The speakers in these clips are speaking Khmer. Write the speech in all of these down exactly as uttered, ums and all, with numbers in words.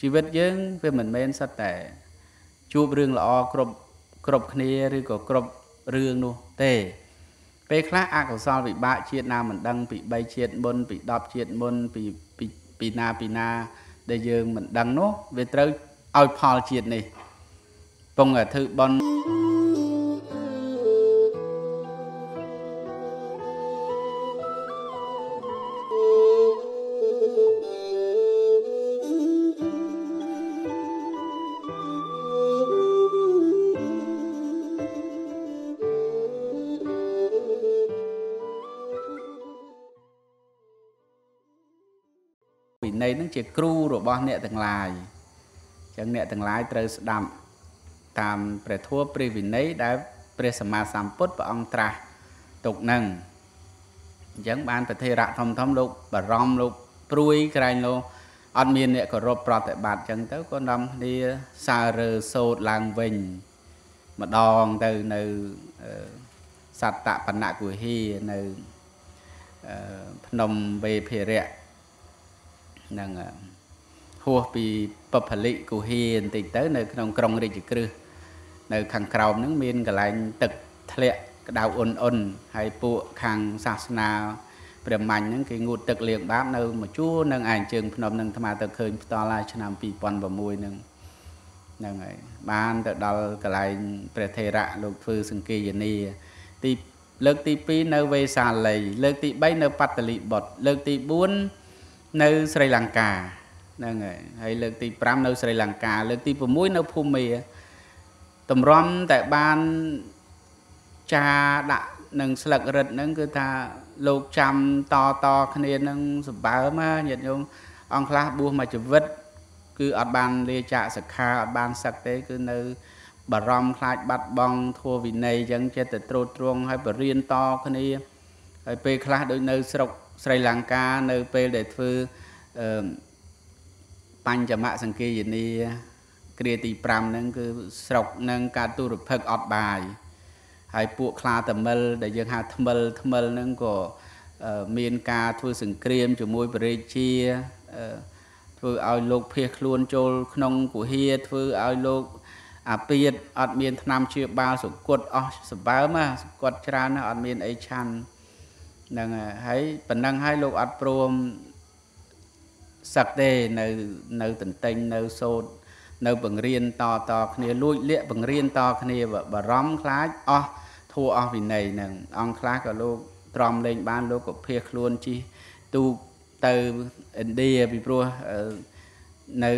ชีวิตយើងវាមិនមែនសិតតែជួបរឿងល្អគ្រប់គ្រប់គ្នាឬក៏គ្រប់រឿងនោះទេពេលខ្លះអកុសលវិបាកជាតិណាមិនដឹងពីបីជាតិមុនពីដប់ជាតិមុនពីពីពីណាពីណាដែលយើងមិនដឹងនោះវាត្រូវឲ្យផលជាតិនេះពងធ្វើបន់វិន័យនឹងជាគ្រូរបស់អ្នកទាំងឡាយអញ្ចឹងអ្នកទាំងឡាយត្រូវស្ដាប់តាមព្រះធម៌ព្រះវិន័យដែលព្រះសម្មាសម្ពុទ្ធព្រះអង្គត្រាស់ទុកនឹងអញ្ចឹងបានប្រធេរៈធំធំលោកបារម្ភលោកព្រួយក្រែងលោកអត់មានអ្នកគោរពប្រតិបត្តិអញ្ចឹងទៅក៏នាំគ្នាសើរើសូត្រឡើងវិញម្ដងទៅនៅសត្តបណ្ណគុហីនៅភ្នំវេភិរៈនឹងហួសពីបផលិគុហាបន្តិចទៅនៅក្នុងក្រុងរាជក្រឹសនៅខាងក្រោមហ្នឹងមានកន្លែងទឹកធ្លាក់ក្តៅអ៊ុនអ៊ុនហើយពួកខាងសាសនាព្រះមាញ់ហ្នឹងគេងូតទឹកលាងបាបនៅមួយជួរនឹងឯងជើងភ្នំហ្នឹងអាត្មាទៅឃើញផ្ទាល់ហើយឆ្នាំពីរពាន់ប្រាំមួយហ្នឹងហ្នឹងហើយបានទៅដល់កន្លែងព្រះថេរៈលោកធ្វើសង្កេយនីទីលើកទីពីរនៅវេសាលីលើកទីបីនៅបត្តលិបុត្រលើកទីបួននៅស្រីលង្កាហ្នឹងហើយហើយលើកទីប្រាំនៅស្រីលង្កាលើកទី៦នៅភូមាតម្រាំតែបានចាដាក់នឹងស្លឹករឹតហ្នឹងគឺថាលោកចាំតតគ្នានឹងសម្បើមញាតិញោមអង្គខ្លះបួសមួយជីវិតគឺអត់បានលាចាកសិក្ខាអត់បានសឹកទេគឺនៅបារម្ភខ្លាចបាត់បង់ធម៌វិន័យអញ្ចឹងចិត្តតែត្រួតត្រងហើយបរៀនតគ្នាហើយពេលខ្លះដូចនៅស្រុកស្រីលង្កានៅពេលដែលធ្វើអឺបញ្ចមសង្កេយនីគ្រាទីប្រាំហ្នឹងគឺស្រុកហ្នឹងការទូរភឹកអត់បាយហើយពួកខ្លាតមិលដែលយើងហៅថ្មិលថ្មិលហ្នឹងក៏មានការធ្វើសង្គ្រាមជាមួយបរិជាធ្វើឲ្យលោកភៀសខ្លួនចូលក្នុងគុហាធ្វើឲ្យលោកអាពាតអត់មានថ្នាំជាបាលសុគតអស់សម្បើមសុគតច្រើនណាស់អត់មានអីឆាន់ហ្នឹងហើយប៉ុណ្ណឹងហើយលោកអត់ព្រមសឹកទេនៅនៅតន្ទិញនៅសូត្រនៅបង្រៀនតតគ្នាលួចលាក់បង្រៀនតគ្នាបារម្ភខ្លាចអស់ធัวអស់វិន័យហ្នឹងអង្គខ្លះក៏លោកទ្រាំលេងបានលោកក៏ភៀសខ្លួនជិះទូកទៅឥណ្ឌាពីព្រោះនៅ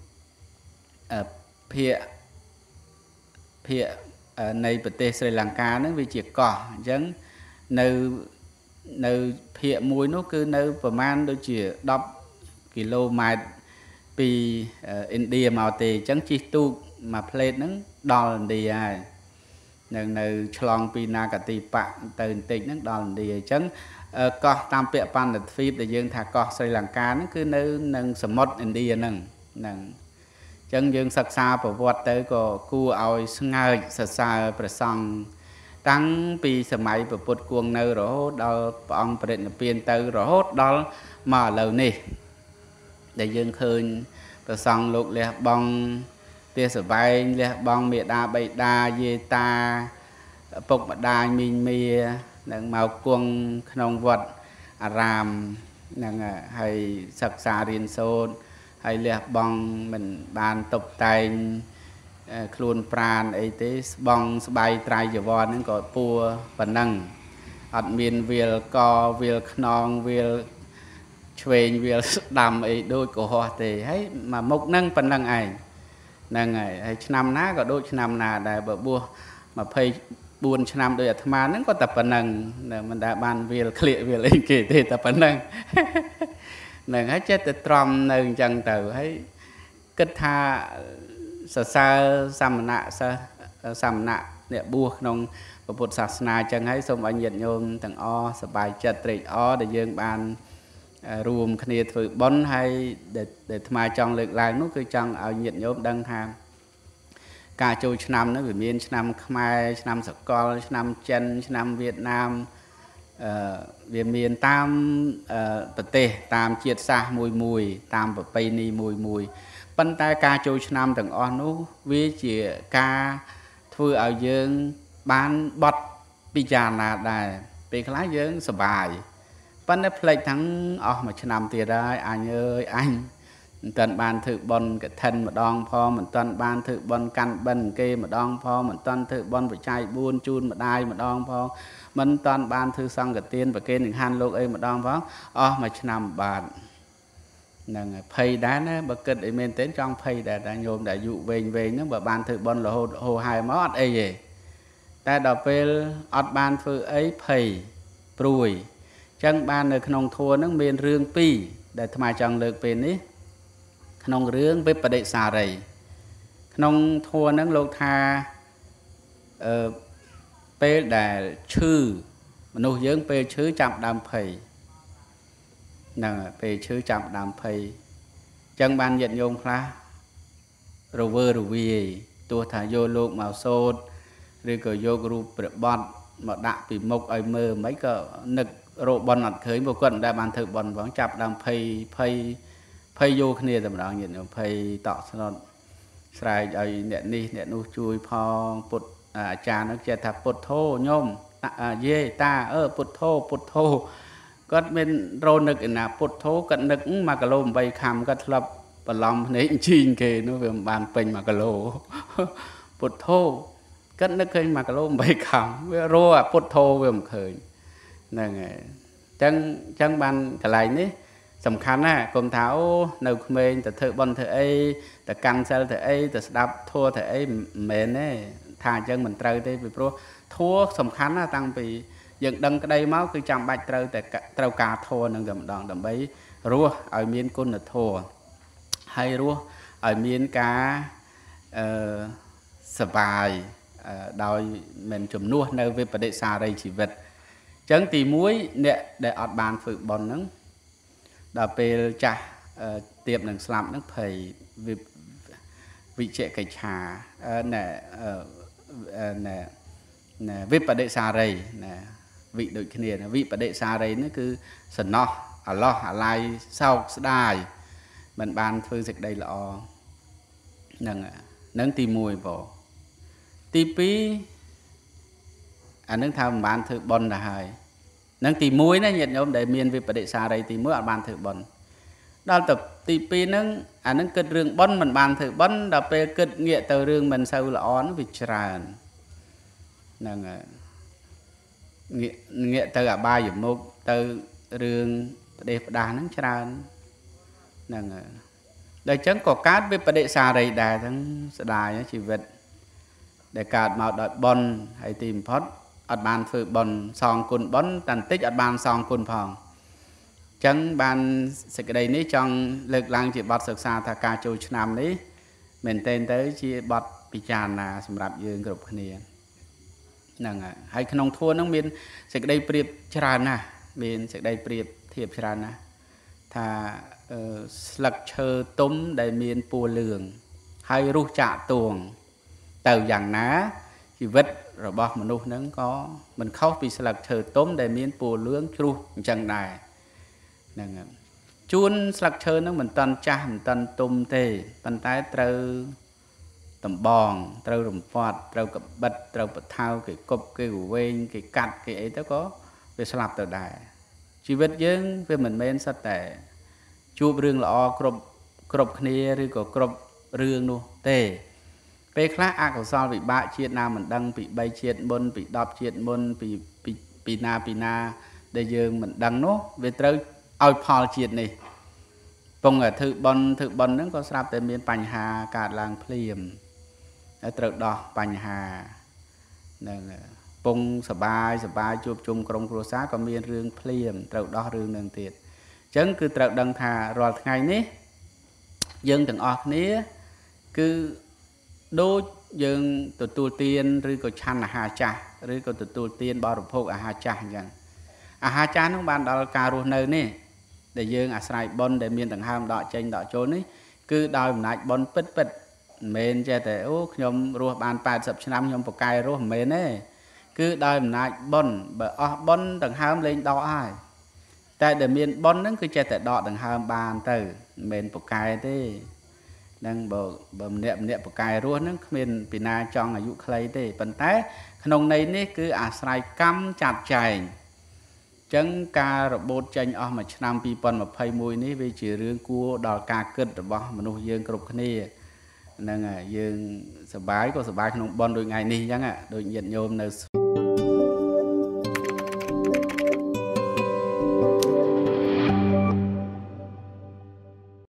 ភាគភាគនៃប្រទេសស្រីលង្កាហ្នឹងវាជាកោះអញ្ចឹងនៅនៅភាគមួយនោះគឺនៅប្រមាណដូចជាដប់គីឡូម៉ែត្រពីឥណ្ឌាមកទេអញ្ចឹងជិះទូកមួយផ្លេតហ្នឹងដល់ឥណ្ឌាហើយនៅនៅឆ្លងពីនាកាទីបៈទៅបន្តិចហ្នឹងដល់ឥណ្ឌាអញ្ចឹងកោះតាមពាក្យបណ្ឌិតទ្វីបដែលយើងថាកោះស្រីលង្កាហ្នឹងគឺនៅនឹងសមុទ្រឥណ្ឌាហ្នឹងហ្នឹងអញ្ចឹងយើងសិក្សាប្រវត្តិទៅក៏គួរឲ្យស្ងើចសរសើរព្រះសង្ឃតាំងពីសម័យពុទ្ធគង់នៅរហូតដល់ព្រះអង្គបរិនិព្វានទៅរហូតដល់មកឥឡូវនេះដែលយើងឃើញព្រះសង្ឃលោកលះបង់ទាសវែងលះបង់មេដាបៃតាយាយតាពុកម្ដាយមីងមានឹងមកគង់ក្នុងវត្តអារាមនឹងហើយសិក្សារៀនសូត្រហើយលះបង់មិនបានតុបតែងខ្លួនប្រាណអីទេស្បង់ស្បៃត្រៃចវរហ្នឹងក៏ពួរប៉ុណ្ណឹងអត់មានវាលកវាលខ្នងវាលឆ្វេងវាលស្ដាំអីដូចកុហកទេហើយមកមុខហ្នឹងប៉ុណ្ណឹងឯងហ្នឹងហើយហើយឆ្នាំណាក៏ដូចឆ្នាំណាដែរបើបួសម្ភៃបួនឆ្នាំដោយអាត្មាហ្នឹងក៏តែប៉ុណ្ណឹងមិនដែលបានវាលក្លៀកវាលអីគេទេតែប៉ុណ្ណឹងហ្នឹងហើយចិត្តតែទ្រាំនៅអញ្ចឹងទៅហើយគិតថាសរសើរសាមណៈសិស្សសាមណៈអ្នកបួសក្នុងពុទ្ធសាសនាអញ្ចឹងហើយសូមឲ្យញាតិញោមទាំងអស់សប្បាយចិត្តត្រេកអរដែលយើងបានរួមគ្នាធ្វើបុណ្យហើយដែលអាត្មាចង់លើកឡើងនោះគឺចង់ឲ្យញាតិញោមដឹងថាការចូលឆ្នាំនោះវាមានឆ្នាំខ្មែរឆ្នាំសកលឆ្នាំចិនឆ្នាំវៀតណាមវាមានតាមប្រទេសតាមជាតិសាសន៍មួយមួយតាមប្រពៃណីមួយមួយប៉ុន្តែការចូលឆ្នាំទាំងអស់នោះវាជាការធ្វើឲ្យយើងបានបត់ពិចារណាដែរពេលខ្លះយើងសប្បាយប៉ុន្តែផ្លេចទាំងអស់មួយឆ្នាំទៀតហើយអញអើយអញមិនទាន់បានធ្វើបន់កឋិនម្ដងផងមិនទាន់បានធ្វើបន់កាន់បិណ្ឌគេម្ដងផងមិនទាន់ធ្វើបន់បច្ច័យបួនជូនម្ដាយម្ដងផងមិនតាន់បានធ្វើសង្ឃទានប្រគេននឹងហានលោកអីម្ដងផងអស់មួយឆ្នាំបាទហ្នឹងហើយភ័យដែរណាបើគិតអីមែនទេចង់ភ័យដែរតែញោមដែលអាយុវែងវែងហ្នឹងបើបានធ្វើបន់រហូតហូរហែមកអត់អីទេតែដល់ពេលអត់បានធ្វើអីភ័យព្រួយអញ្ចឹងបាននៅក្នុងធម៌ហ្នឹងមានរឿងពីរដែលអាត្មាចង់លើកពេលនេះក្នុងរឿងវិបដិសារីក្នុងធម៌ហ្នឹងលោកថាអឺពេលដែលឈឺមនុស្សយើងពេលឈឺចាប់ដើមភ័យហ្នឹងពេលឈឺចាប់ដើមភ័យអញ្ចឹងបានញាតិញោមខ្លះរវើរវាយទោះថាយកលោកមកសូត្រឬក៏យករូបព្រះបទមកដាក់ពីមុខឲ្យមើលមិនក៏នឹករកបន់អត់ឃើញព្រោះគាត់មិនដែលបានធ្វើបន់ផងចាប់ដើមភ័យភ័យភ័យយកគ្នាតែម្ដងញាតិញោមភ័យតក់ស្លុតស្រែកឲ្យអ្នកនេះអ្នកនោះជួយផងពុទ្ធអាចារ្យនឹងចេះថាពុទ្ធធោញោមយេតាអឺពុទ្ធធោពុទ្ធធោគាត់មានរនឹកឯណាពុទ្ធធោគាត់នឹកមួយគីឡូeightខាំគាត់ធ្លាប់បន្លំភ្នែកជីងគេនោះវាមិនបានពេញមួយគីឡូពុទ្ធធោគាត់នឹកឃើញមួយគីឡូeightខាំវារោអាពុទ្ធធោវាមិនឃើញហ្នឹងហើយអញ្ចឹងអញ្ចឹងបានកន្លែងនេះសំខាន់ណាស់កុំថាអូនៅក្មេងទៅធ្វើបន់ធ្វើអីទៅកាន់សិលធ្វើអីទៅស្ដាប់ធัวធ្វើអីមិនមែនទេថាអញ្ចឹងមិនត្រូវទេពីព្រោះធัวសំខាន់ណាស់តាំងពីយើងដឹងក្តីមកគឺចាំបាច់ត្រូវតែត្រូវការធัวនឹងតែម្ដងដើម្បីរស់ឲ្យមានគុណធัวហើយរស់ឲ្យមានការអឺសบายដោយមិនជំនួសនៅវិបដិសារីជីវិតអញ្ចឹងទីមួយអ្នកដែលអត់បានធ្វើបន់ហ្នឹងដល់ពេលចាស់ទៀបនឹងស្លាប់ហ្នឹងភ័យវិជ្ជកិច្ឆាណែណែណែវិបដិសារីណែវិដូចគ្នាវិបដិសារីនេះគឺសំណោះអាឡោះអាឡៃសោកស្ដាយមិនបានធ្វើសេចក្តីល្អហ្នឹងហ្នឹងទីមួយបងទីពីរអានឹងថាមិនបានធ្វើបុណ្យទៅហើយនឹងទីមួយណាញាតិញោមដែលមានវិបដិសារីទីមួយអត់បានធ្វើបុណ្យដល់ទៅទីពីរហ្នឹងអានឹងគិតរឿងបុណ្យមិនបានធ្វើបុណ្យដល់ពេលគិតងាកទៅរឿងមិនសូវល្អហ្នឹងវាច្រើនហ្នឹងហើយងាកងាកទៅអបាយមុខទៅរឿងផ្ដេសផ្ដាសហ្នឹងច្រើនហ្នឹងហើយដល់អញ្ចឹងក៏កើតវិបដិសារីដែរទាំងស្ដាយជីវិតដែលកើតមកដោយបុណ្យហើយទីបំផុតអត់បានធ្វើបុណ្យសងគុណបុណ្យតែបន្តិចអត់បានសងគុណផងអញ្ចឹងបានសេចក្តីនេះចង់លើកឡើងជាបទសិក្សាថាការចូលឆ្នាំនេះមែនទែនទៅជាបទពិចារណាសម្រាប់យើងគ្រប់គ្នាហ្នឹងហើយហើយក្នុងធម៌ហ្នឹងមានសេចក្តីប្រៀបច្រើនណាស់មានសេចក្តីប្រៀបធៀបច្រើនណាស់ថាស្លឹកឈើទុំដែលមានពណ៌លឿងហើយរុះចាក់ទួងទៅយ៉ាងណាជីវិតរបស់មនុស្សហ្នឹងក៏មិនខុសពីស្លឹកឈើទុំដែលមានពណ៌លឿងជ្រុះអញ្ចឹងដែរហ្នឹងហើយជួនស្លឹកឈើហ្នឹងមិនតាន់ចាស់មិនតាន់ទុំទេប៉ុន្តែត្រូវតំបងត្រូវរំពាត់ត្រូវកបិតត្រូវបថៅគេគប់គេវែងគេកាត់គេអីទៅក៏វាស្លាប់ទៅដែរជីវិតយើងវាមិនមែនសិតតែជួបរឿងល្អគ្រប់គ្រប់គ្នាឬក៏គ្រប់រឿងនោះទេពេលខ្លះអកុសលវិបាកជាតិណាមិនដឹងពីបីជាតិមុនពីដប់ជាតិមុនពីពីពីណាពីណាដែលយើងមិនដឹងនោះវាត្រូវឲ្យផលជាតិនេះពងធ្វើបន់ធ្វើបន់ហ្នឹងក៏ស្រាប់តែមានបញ្ហាកើតឡើងភ្លាមហើយត្រូវដោះបញ្ហាហ្នឹងពងសបាយសបាយជួបជុំក្រុមគ្រួសារក៏មានរឿងភ្លាមត្រូវដោះរឿងនឹងទៀតអញ្ចឹងគឺត្រូវដឹងថារាល់ថ្ងៃនេះយើងទាំងអស់គ្នាគឺដូចយើងទទួលទានឬក៏ឆាន់អាហារចាស់ឬក៏ទទួលទានបរិភោគអាហារចាស់អញ្ចឹងអាហារចាស់នោះបានដល់ការរស់នៅនេះដែលយើងអាស្រ័យបុណ្យដែលមានដង្ហើមដកចេញដកចូលនេះគឺដោយអំណាចបុណ្យពិតពិតមិនមែនចេះតែអូខ្ញុំរស់បានeightyឆ្នាំខ្ញុំប្រកែរស់មិនមែនទេ cứ đòi nãy bón bởi ở bón đằng hàm lên đỏ ai tại để miền bón nó cứ chạy tại đỏ đằng hàm bàn từ miền bọc cài thế đang bờ bờ niệm niệm bọc cài luôn nó miền pina trong ở dụ clay thế phần té nông này ní cứ à sai cắm chặt chày chẳng ca robot tranh ở mà năm pi pon mà phay mùi ní vì chỉ riêng cua đò ca cất rồi bỏ mà nuôi dương cột khné nên à dương sờ bái có sờ bái nông bon đôi ngày ní chẳng ạ đôi nhiệt nhôm nơi